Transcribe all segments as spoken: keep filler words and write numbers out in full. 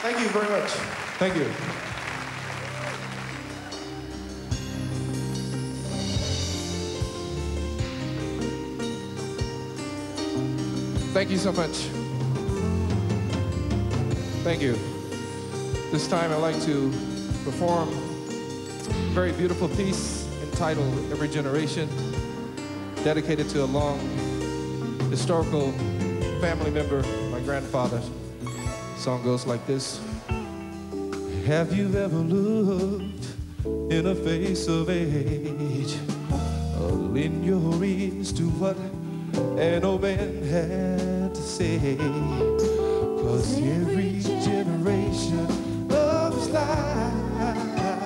Thank you very much. Thank you. Thank you so much. Thank you. This time I'd like to perform a very beautiful piece entitled Every Generation, dedicated to a long historical family member, my grandfather. The song goes like this. Have you ever looked in a face of age, or lend your ears to what an old man had to say? 'Cause every generation of his life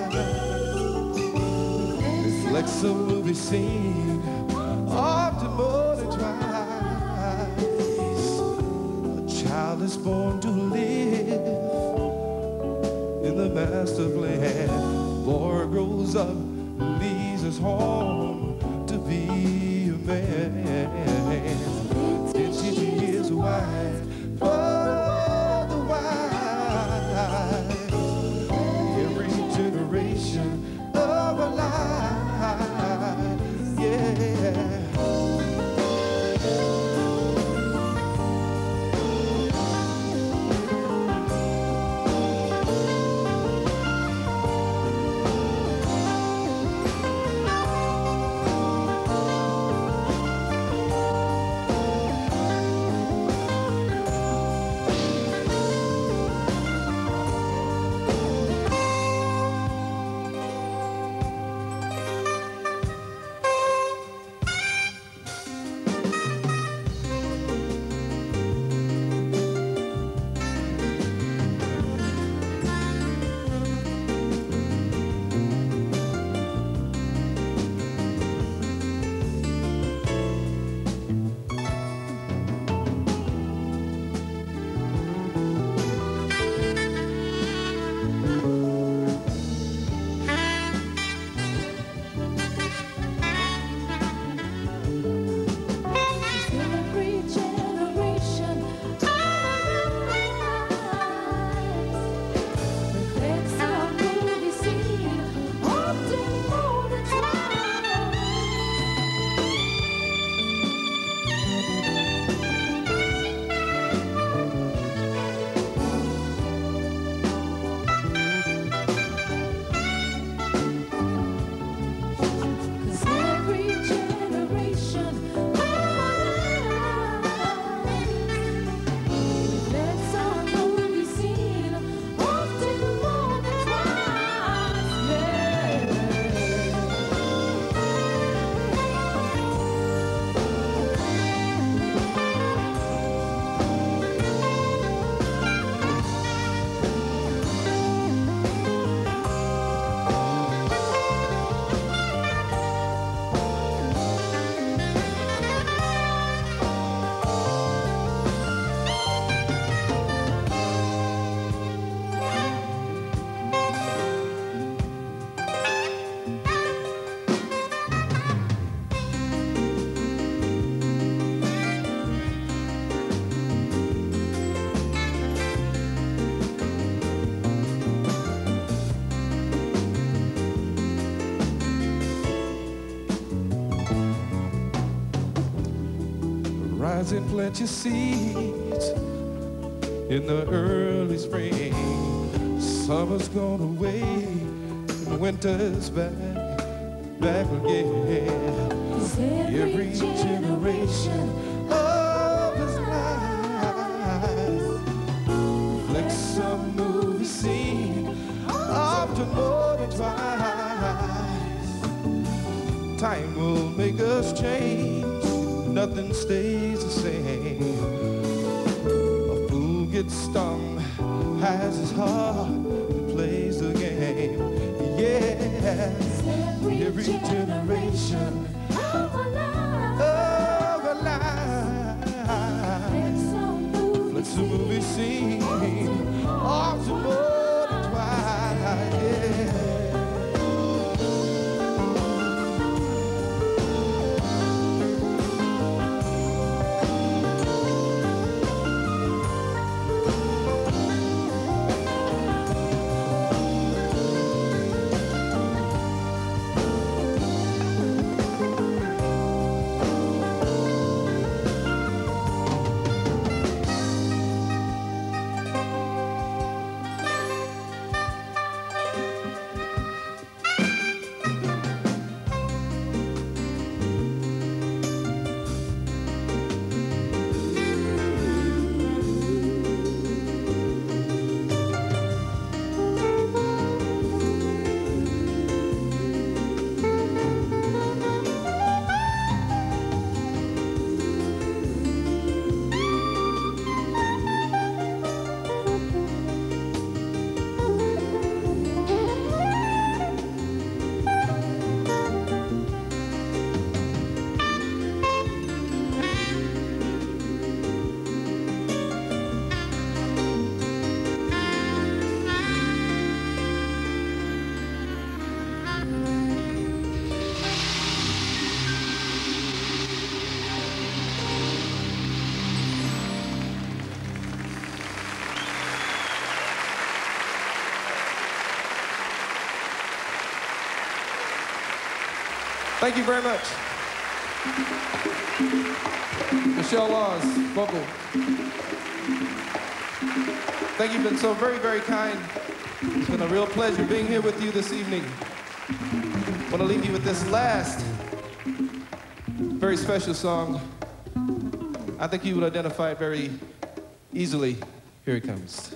reflects a movie scene, often more than twice. A child is born to live in the master plan. Boy grows up, leaves his home to be a man. Then she is wise for the wise. Every generation of a life, yeah. Rise and plant your seeds in the early spring. Summer's gone away and winter's back, back again. Every generation of his life reflects some movie scene, often more than twice. Time will make us change, nothing stays the same. A fool gets stung, has his heart, and plays the game. Yes, every generation of a life reflects a movie scene, often more than twice. Yeah. Thank you very much. Michelle Laws, vocal. Thank you, you've been so very, very kind. It's been a real pleasure being here with you this evening. I want to leave you with this last very special song. I think you would identify it very easily. Here it comes.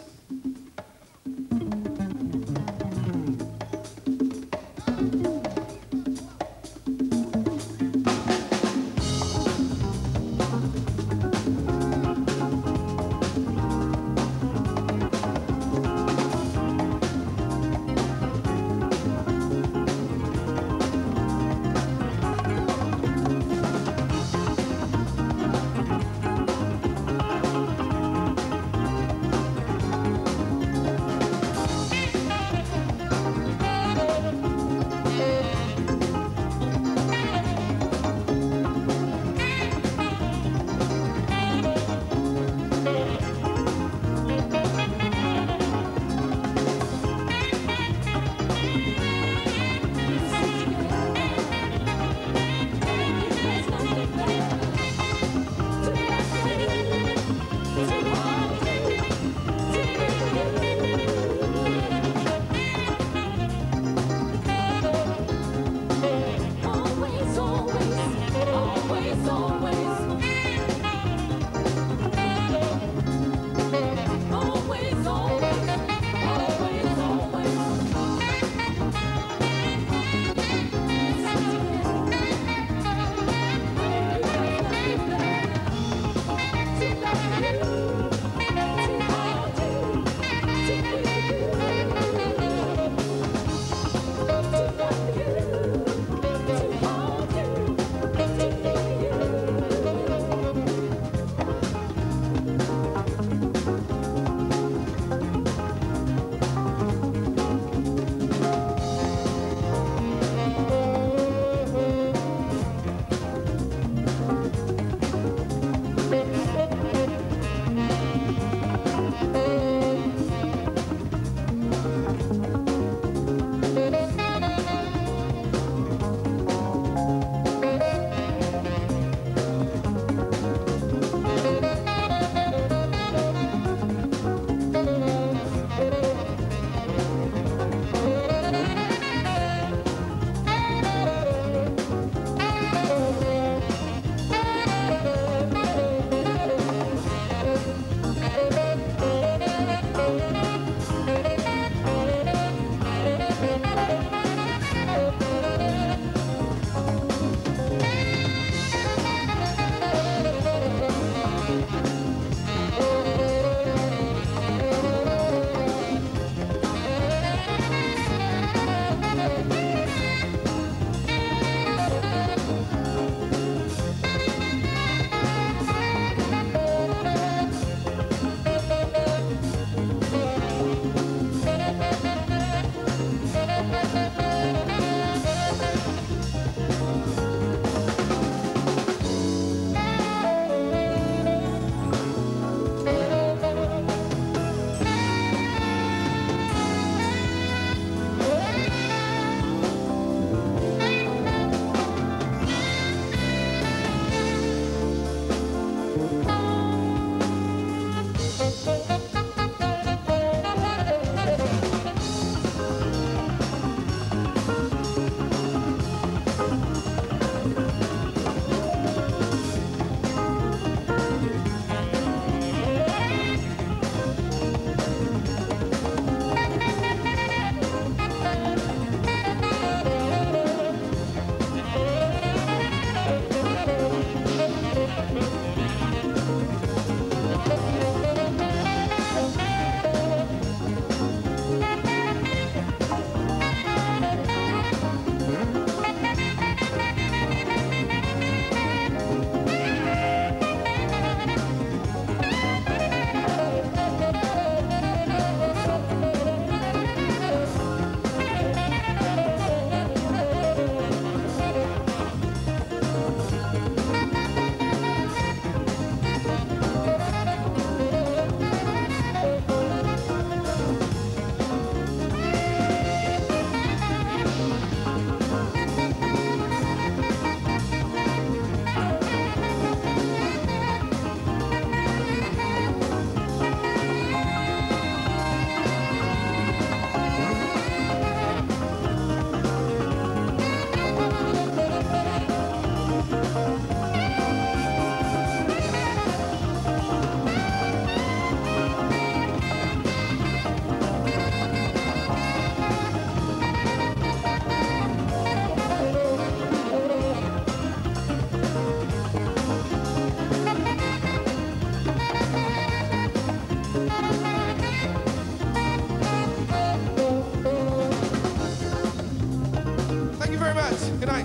tonight.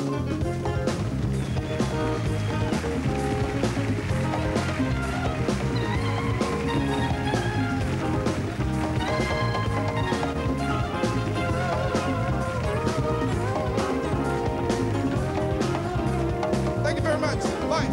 Thank you very much. Bye.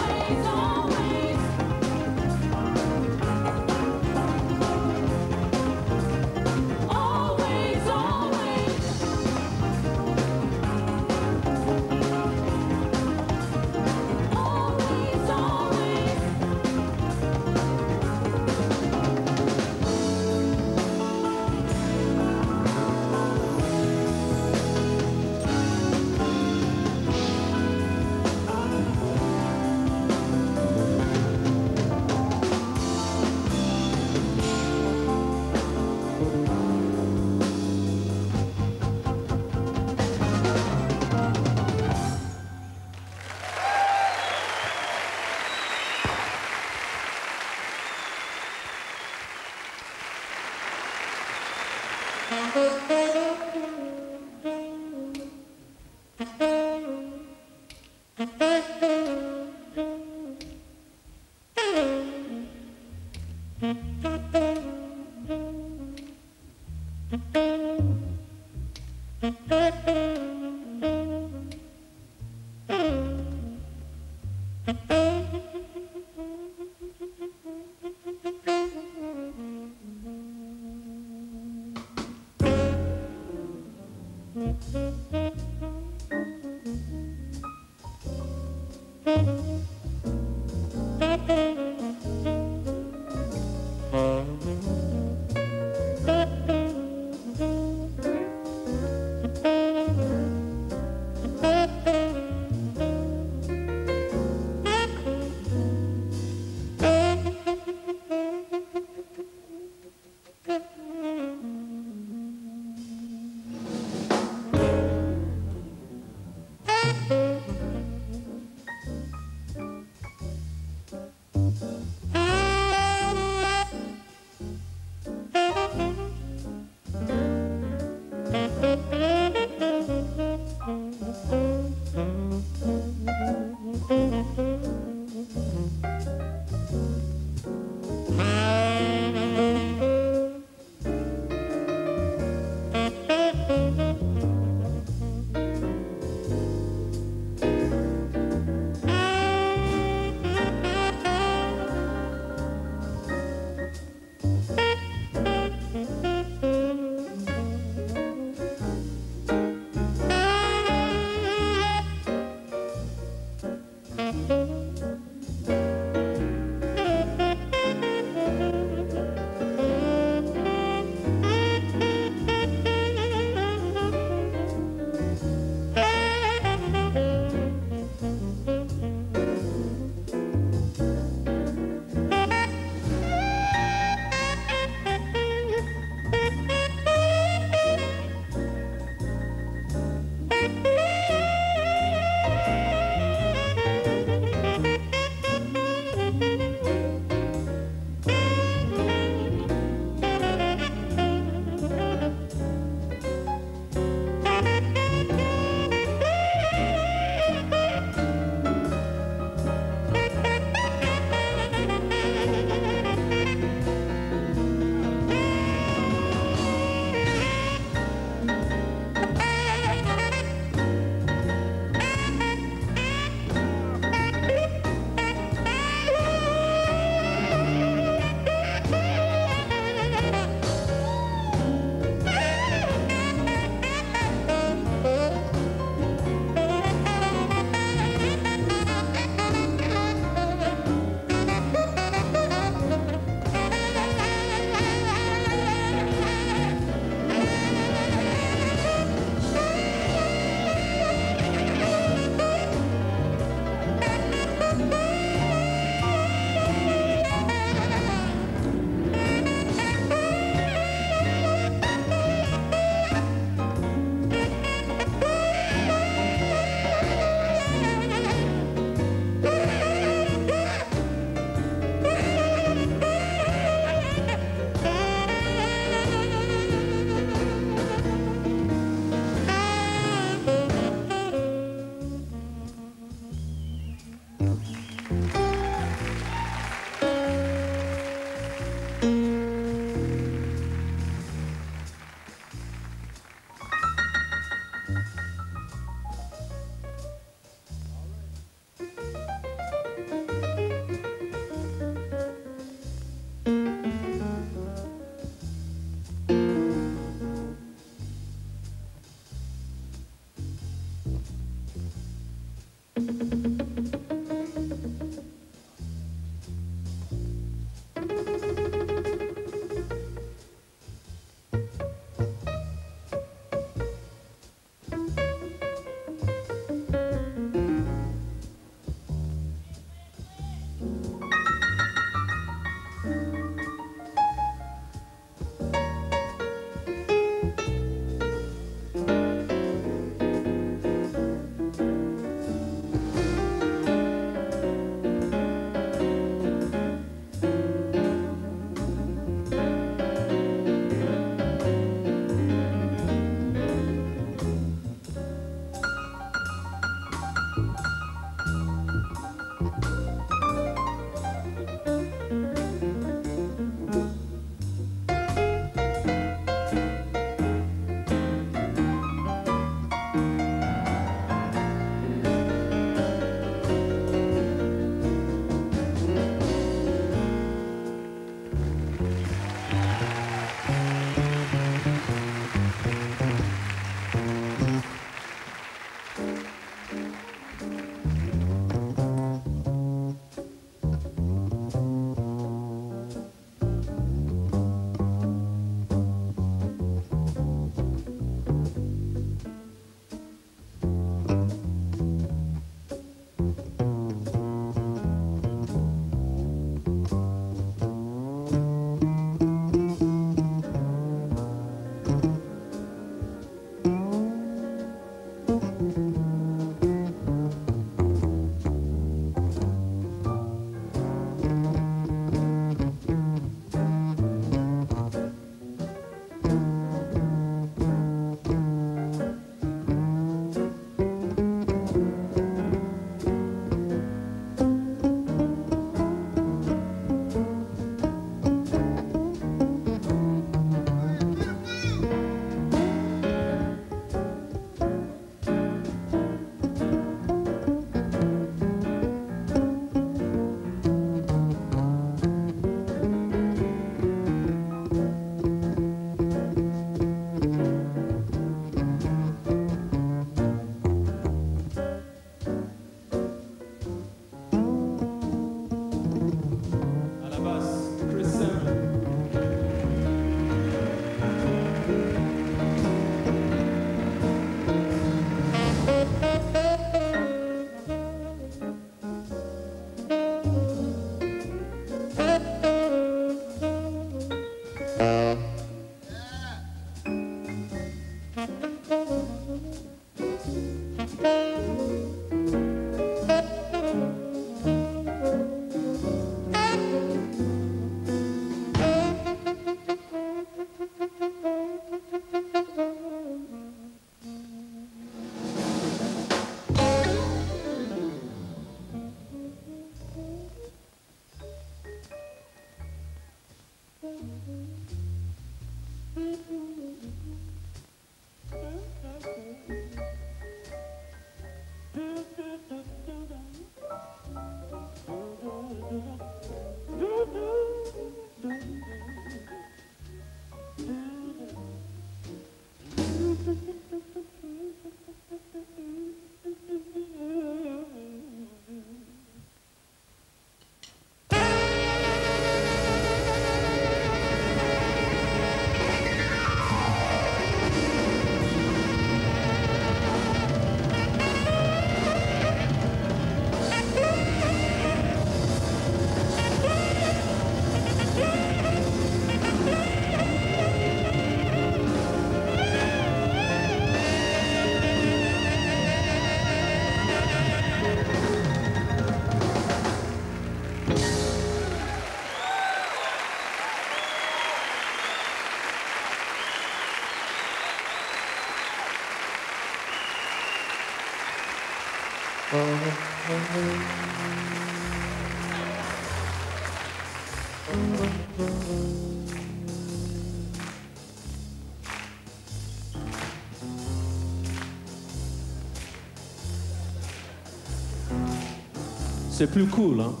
C'est plus cool, hein?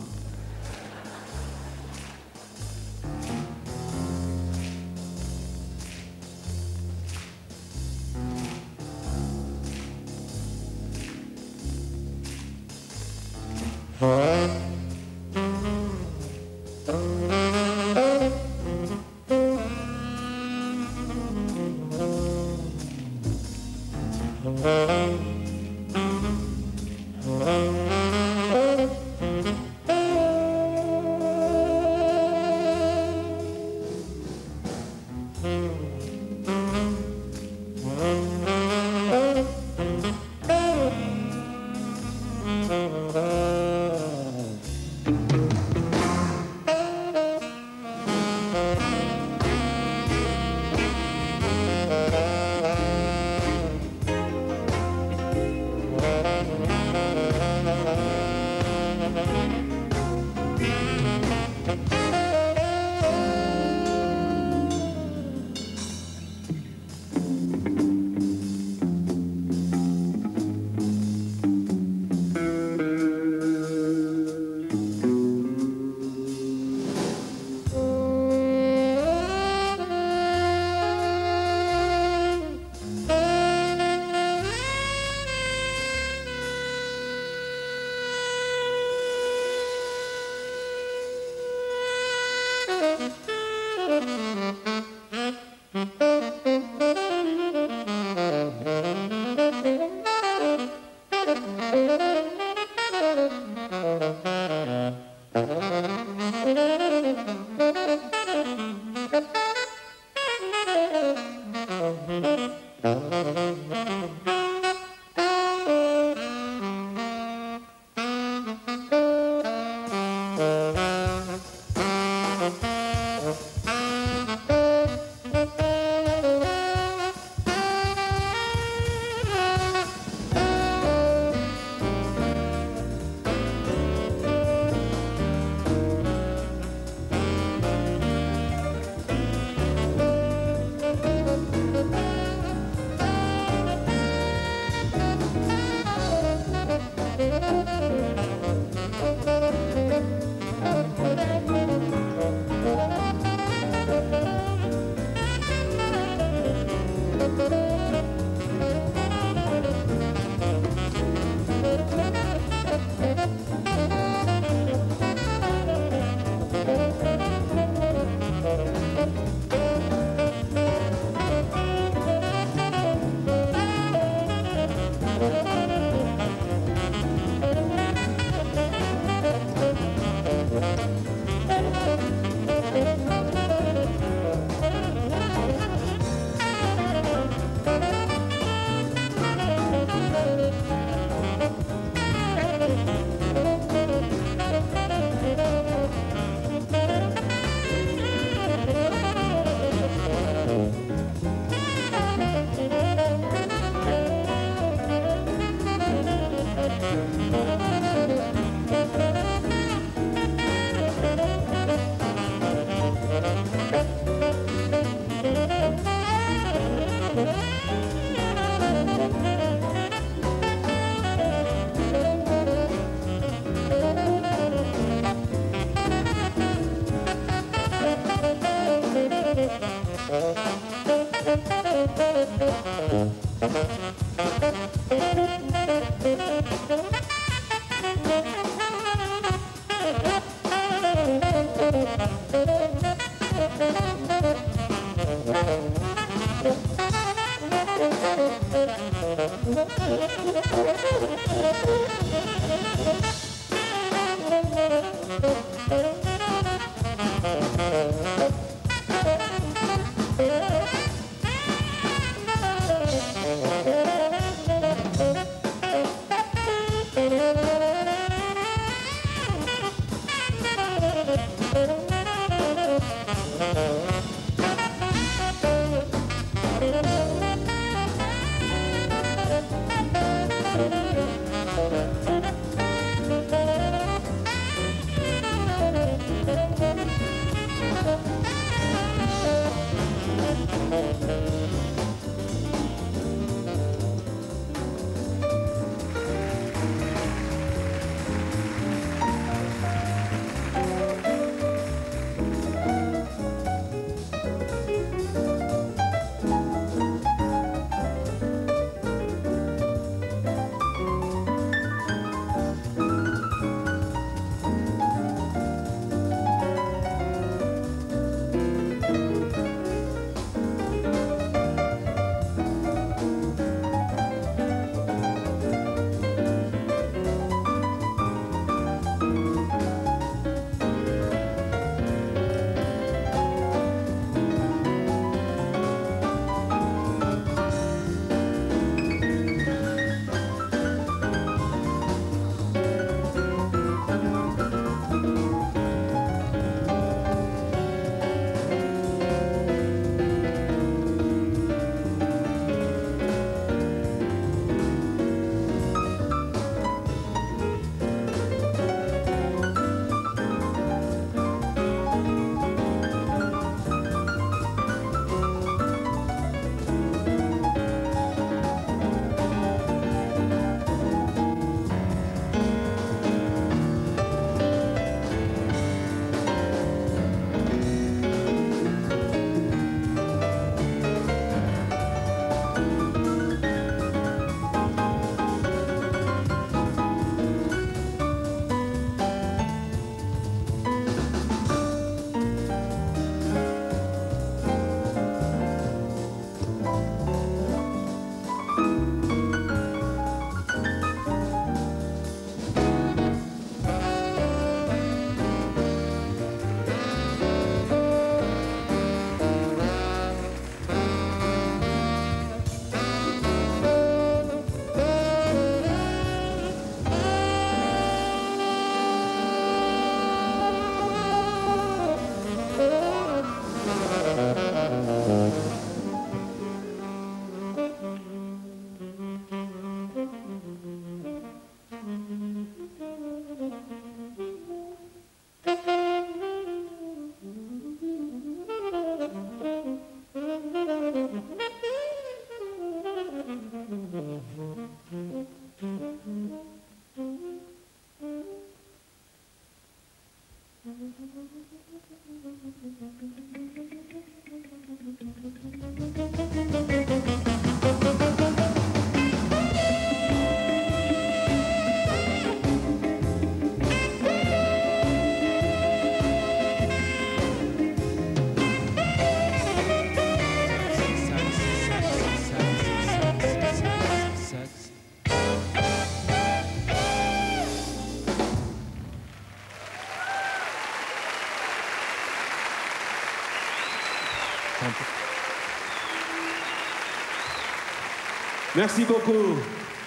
Merci beaucoup.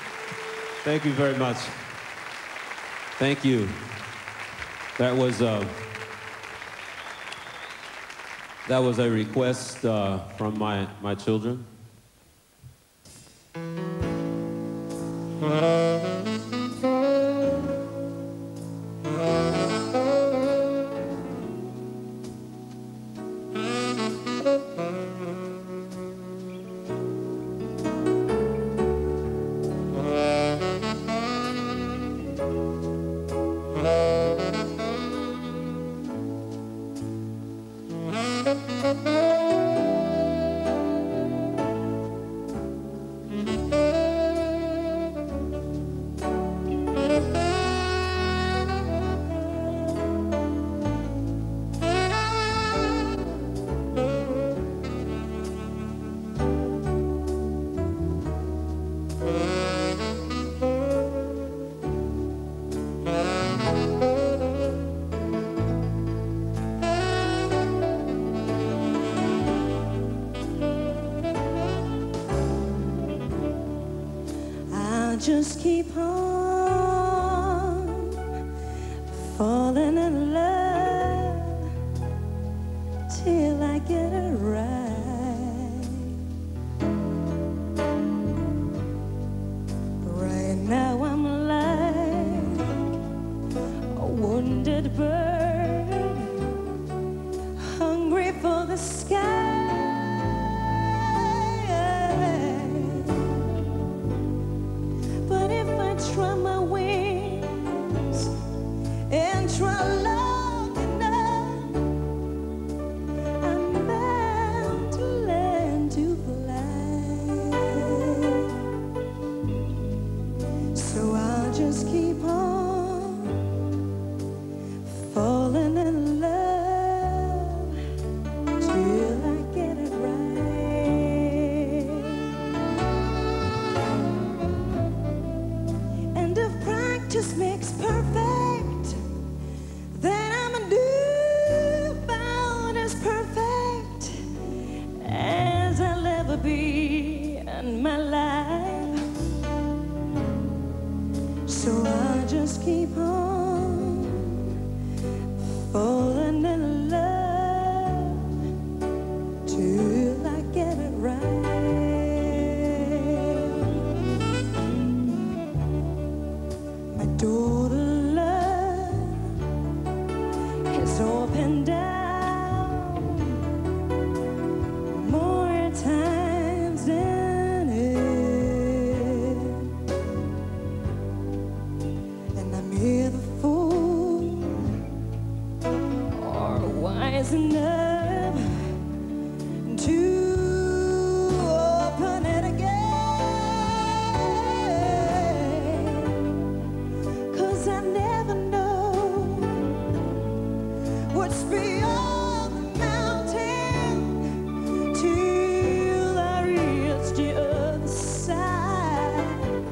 Thank you very much. Thank you. That was uh, that was a request uh, from my my children. just keep on falling in love till I get it right. Right now I'm like a wounded bird, hungry for the sky. Try my wings and try long enough, I'm bound to learn to fly. So I'll just keep on falling in love till I get it right. Just makes perfect, then I'm about as perfect as I'll ever be in my life. So I'll just keep on falling in love till I get it right. Daughter love is up and down more times than it, and I'm either fool or wise enough to open it again. I never know what's beyond the mountain till I reach the other side.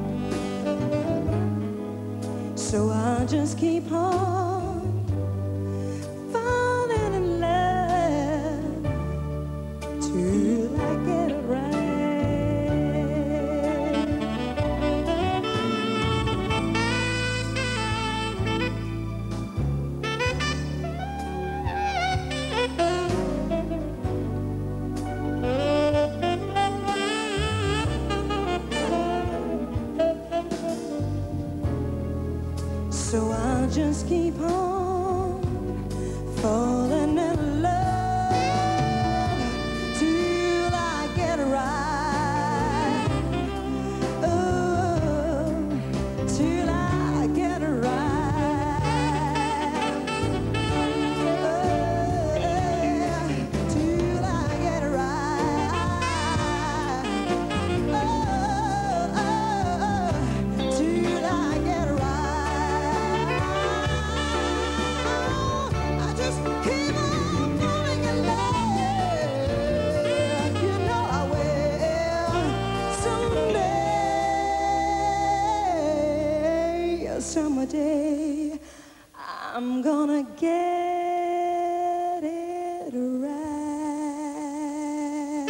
So I'll just keep on falling in love till I get it right. So I'll just keep on falling in love till I get it right. Oh, till I get it right. Oh, till I get it right. Oh, oh, oh, till I get it right. Someday I'm gonna get it right.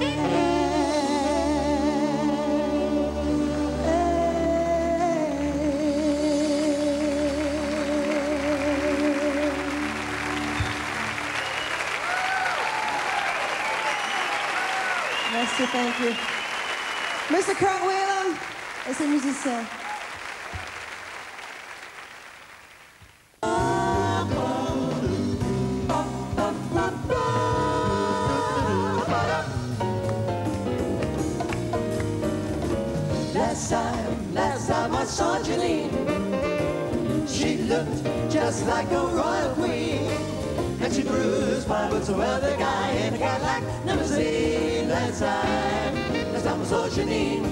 Merci, thank you. Mister Kurt Whelan est un musicien. Last time, last time I saw Janine, she looked just like a royal queen, and she cruised by with some other guy in a Cadillac limousine. Last time, last time I saw Janine.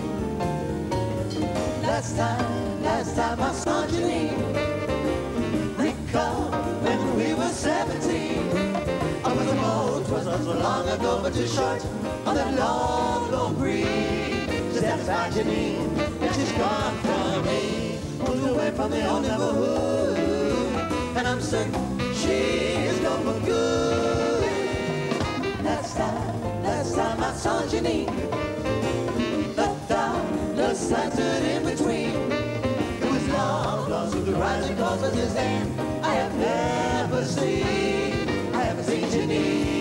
Last time, last time I saw Janine. Recall when we were seventeen. I was a boat, was not so long ago, but too short on that long, long breeze. Satisfied Janine, and she's gone from me, moved away from the old neighborhood, and I'm certain she is gone for good. Last time, last time I saw Janine, looked down, looked the sun stood in between. It was long, lost with the rising cause of this land I have never seen. I haven't seen Janine.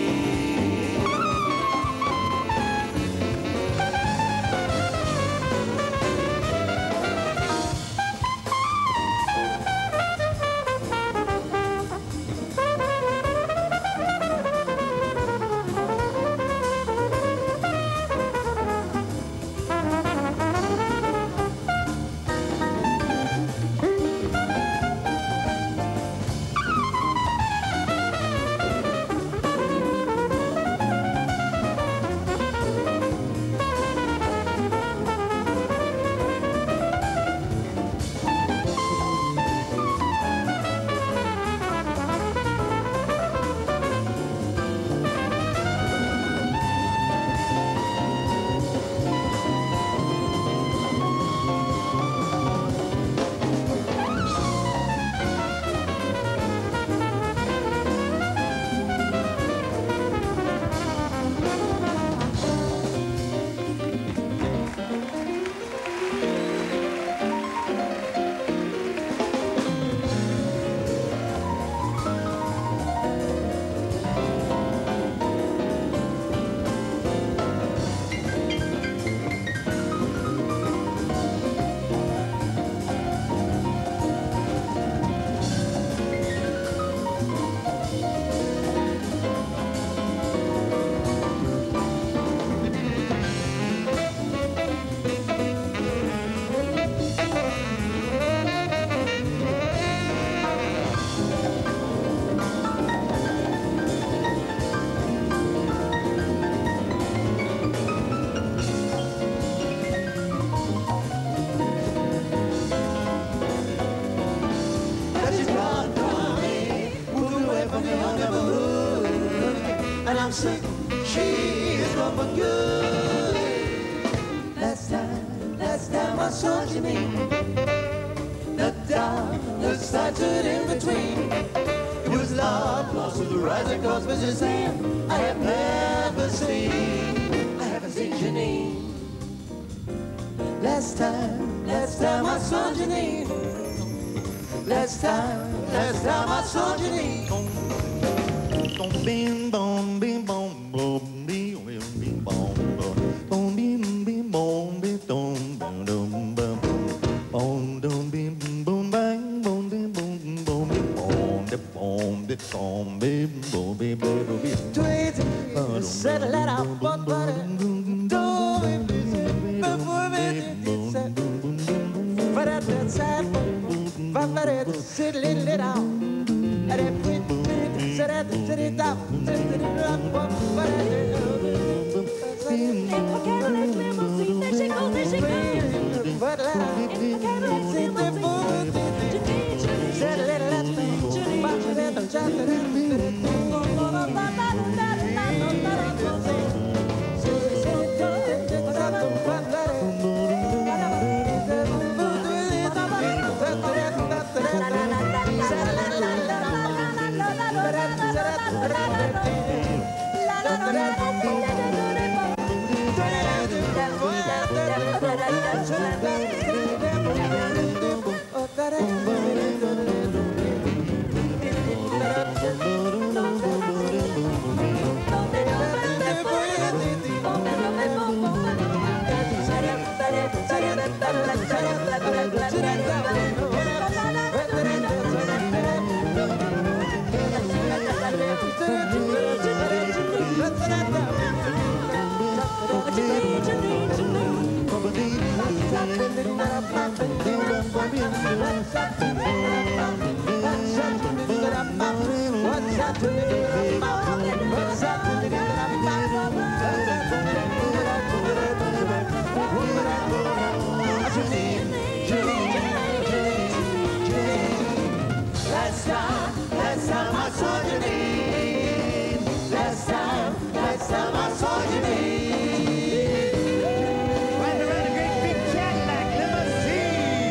She is no for good. Last time, last time I saw Janine, the dark, the sun stood in between. It was love, lost to the rising cause was his hand I have never seen. I haven't seen Janine. Last time, last time I saw Janine. Last time, last time I saw Janine. Bing bong, bing bong, boom, bing, bing bong, boom, bing, bing bong, bing, dong, dong, dong, bong, bong, dong, bing, boom, bang, boom, bing, boom, boom, bing, bong, the bong, the bong, bing, boom, bing, bing, boom, bing. Tweet, settle it out, but but it, do it, before it, but at that side, but it, settle it out, and it, sit at the city top, sit at the rock, but I do. Cadillac limousine, there she goes, there she goes. But in the Cadillac limousine, Janine, said a little less thing, Janine, let them chat to them. Last time, last time I saw Janine. Last time, last time I saw Janine. Riding around a great big Cadillac limousine.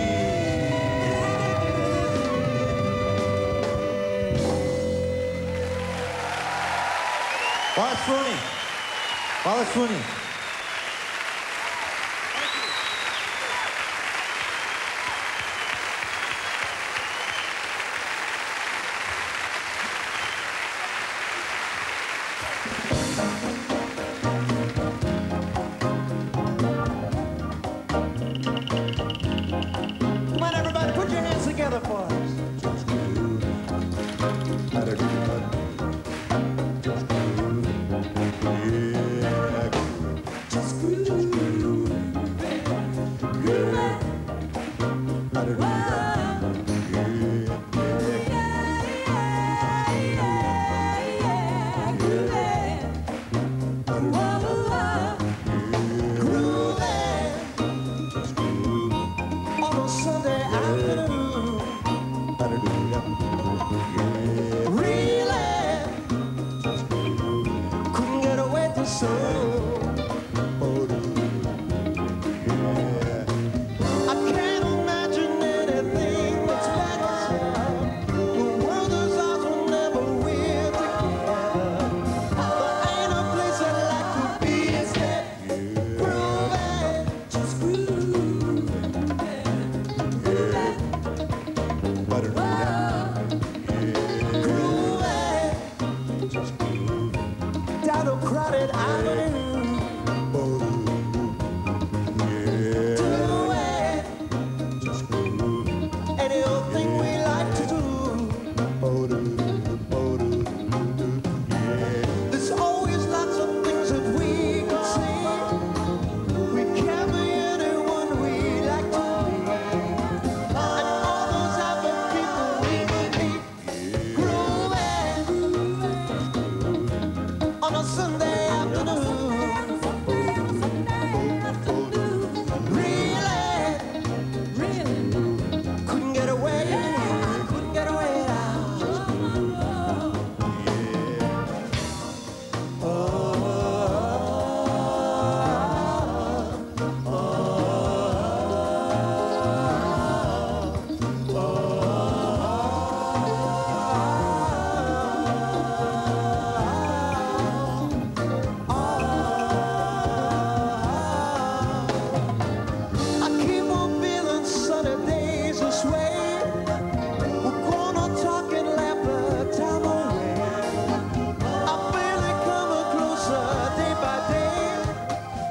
Wallace Rooney. Wallace Rooney.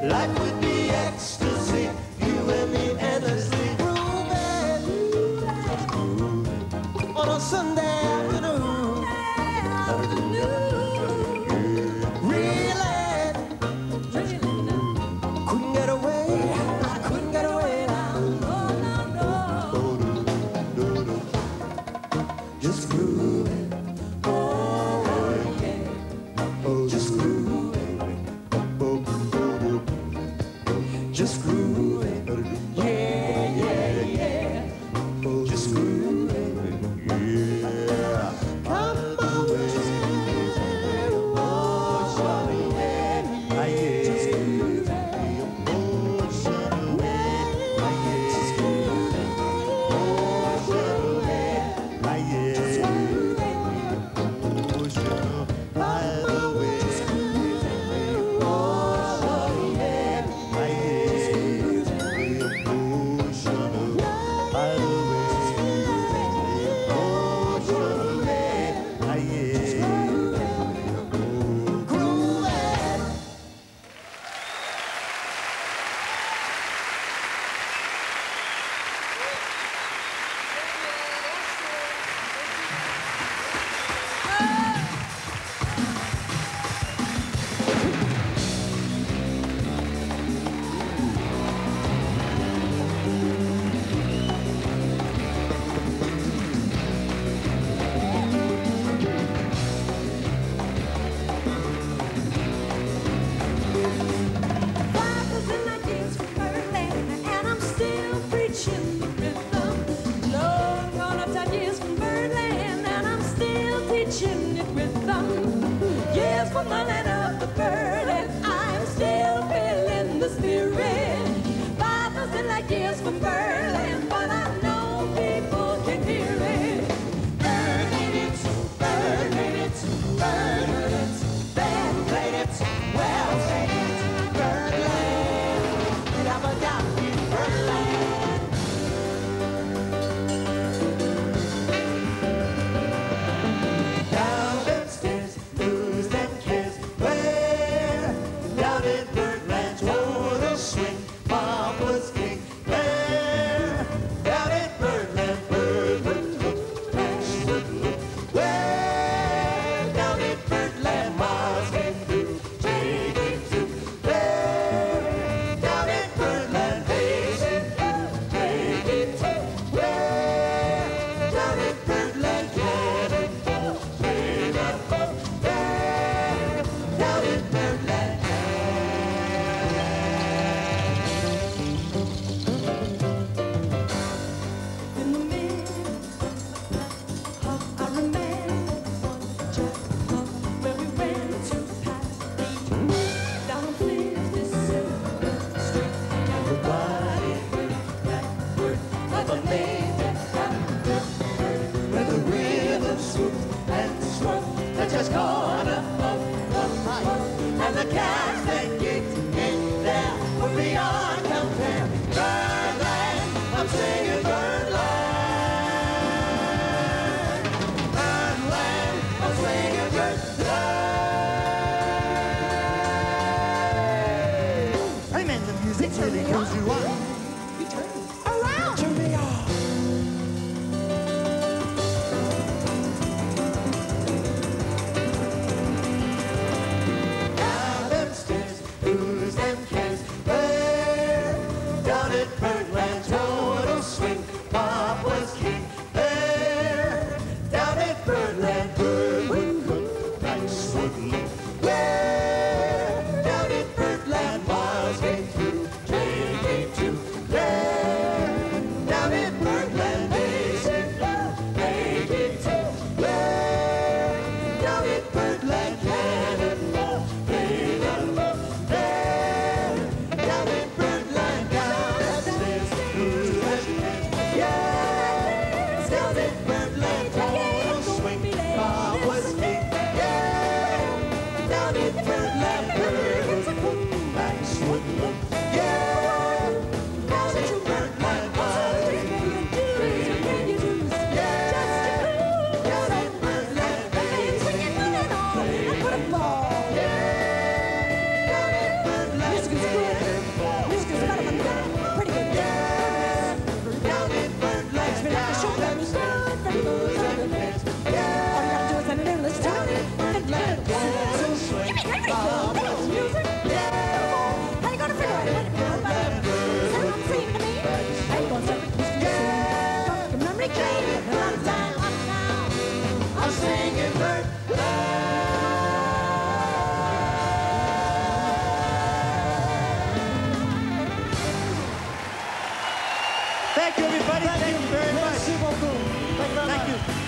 life would be ecstasy, you and me endlessly grooving on a Sunday afternoon. Really, couldn't get away, I couldn't get away now. Just grooving, oh yeah, just grooving, just grooving, yeah, yeah, yeah, just grooving, yeah. Come on, just grooving, oh yeah, yeah, just grooving, oh yeah, just grooving, oh yeah, just grooving, by the way, just grooving, oh yeah, emotional, by the way, emotional, grooving. Fathers and ideas from Berlin, and I'm still preaching the rhythm. Long gone up ten years from Berlin, and I'm still teaching it rhythm. Years from the land of the bird, and I'm still feeling the spirit. Five thousand light years from Berlin, but I know people can hear it. Burning it, burning it, burning it, then played it, well played it. Berlin, never down in Berlin. Down them stairs, lose them cares. Where? Down in Birdland, total swing. Bob was king. Where? Down in Birdland, bird would look, Max would look. Where? Down in Birdland, Mars came through, Jay came through. Where? Down in Birdland, Daisy, Jay came through. Where? Down in Birdland, Kevin, Jay got both. Where? Down in Birdland. In the midst of I remember one job where we went to party down fifty-seventh Street. Everybody went backward, but the lady got good Where the rhythm swooped and swept the just corner of the mic, and the cats that kicked in there were beyond compare. Birdland, I'm singing Birdland. Birdland, I'm singing Birdland. Hey man, the music really comes you on. You turn around, turn me on. Down them stairs, lose them cares. Where? Down at Birdland, total swing. Bob was king. There, down at Birdland, bird would cook, nice would look. Where? Down at Birdland, Miles came through, Jay came through. Thank you, everybody. Thank, you very much. Merci beaucoup. Thank you very Thank much. you.